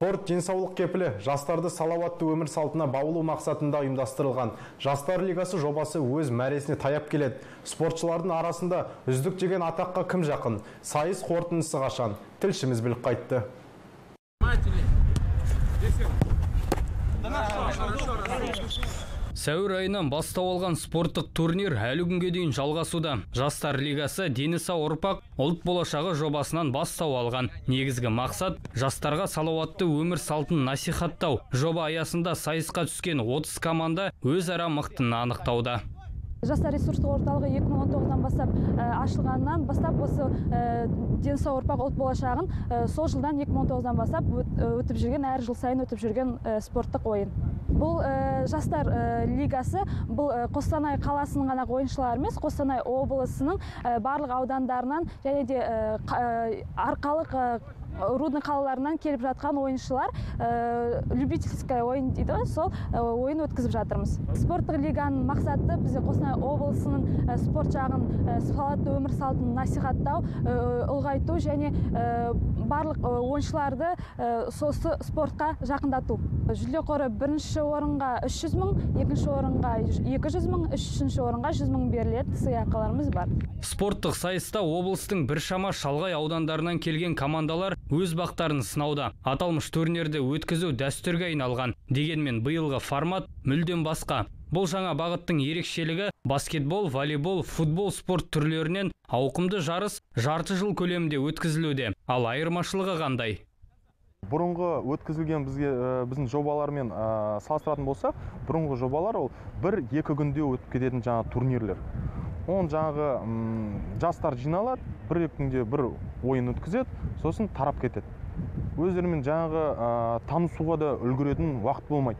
Спорт денсаулық кепілі жастарды салауатты өмір салтына баулу мақсатында ұйымдастырылған Жастар лигасы жобасы өз мәресіне таяп келеді. Спортшылардың арасында үздік деген атаққа кім жақын? Сайыс қорытындысы қашан? Тілшіміз біліп қайтты. Сәуір айынан бастау алған спорттық турнир әлі күнге дейін жалғасуда. Жастар лигасы дені сау ұрпақ ұлт болашағы жобасынан бастау алған. Негізгі мақсат жастарға салауатты өмір салтын насихаттау. Жоба аясында сайысқа түскен 30 команда өзара мықтыны анықтауда. Жастар ресурстық орталығы 2019-дан бастап ашылғаннан бастап осы дені сау ұрпақ ұлт болашағын сол жылдан 2019-дан бастап өтіп жүрген, әр жыл сайын өтіп жүрген спорттық ойын. Бұл жастар лигасы бұл Қостанай қаласының ғана ойыншылары емес, Қостанай облысының барлық аудандарынан және де арқалық Рудный қалаларынан келіп жатқан ойыншылар любительская ойын дейді, сол ойын өткізіп жатырмыз. Спорттық лиганың мақсаты бізде Қостанай облысының спорт жағын, салауатты өмір салтын насихаттау, ұлғайту және барлық ойыншыларды сосы спортқа жақындату. Жүлде қоры бірінші орынға 300 мың, екінші орынға 200 мың, үшінші орынға 100 мың беріледі, сыйақыларымыз бар. Спорттық сайыста облыстың біршама шалғай аудандарынан келген командалар өз бақтарын сынауда. Аталмыш турнирді өткізу дәстүрге айналған. Дегенмен биылғы формат мүлдем басқа. Бұл жаңа бағыттың ерекшелігі баскетбол, волейбол, футбол спорт түрлерінен ауқымды жарыс жарты жыл көлемінде өткізілуде. Ал айырмашылығы қандай? Бұрынғы өткізілген біздің жобалармен салыстыратын болсақ, бұрынғы жобалар ол 1-2 күнде өтіп кететін жаңа турнирлер. Оның жаңағы жастар жиналады, 1-2 күнде бір ойын өткізеді, сосын тарап кетеді. Өздерімен жаңағы танысуға да үлгеретін уақыт болмайды.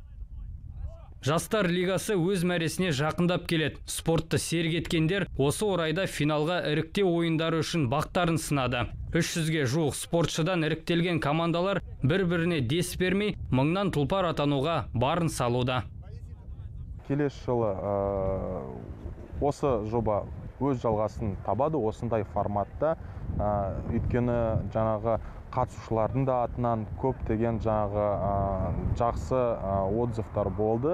Жастар лигасы өз мәресіне жақындап келеді. Спортты сергеткендер осы орайда финалға іріктеу ойындары үшін бақтарын сынады. 300-ге жуық спортшыдан іріктелген командалар бір-біріне дес бермей, мыңнан тұлпар атануға барын салуда. Келесі жылы осы жоба өз жалғасын табады, осындай форматта. Өйткені жаңағы қатысушылардың да атынан көптеген жаңағы жақсы отзывтар болды.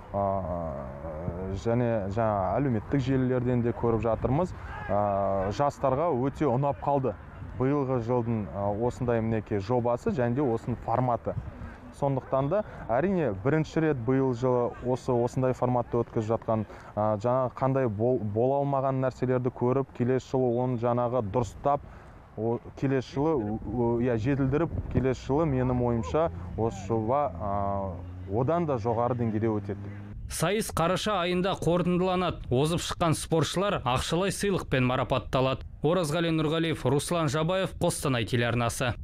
Және әлеуметтік желілерден де көріп жатырмыз. Жастарға өте ұнап қалды. Биылғы жылдың осындай мінеке жобасы және де осының форматы. Сондықтан да әрине бірінші рет биыл жылы осындай форматты өткізіп жатқан, жаңағы қандай бола алмаған нәрселерді көріп, келесі жылы оны жаңағы дұрыстап, келесі жылы жетілдіріп, келесі жылы менің ойымша осы жоба одан да жоғары деңгейде өтеді. Сайыс қараша айында қорытындыланады. Озып шыққан спортшылар ақшалай сыйлықпен марапатталады. Оразғали Нұрғалиев, Руслан Жабаев, Қостанай телеарнасы.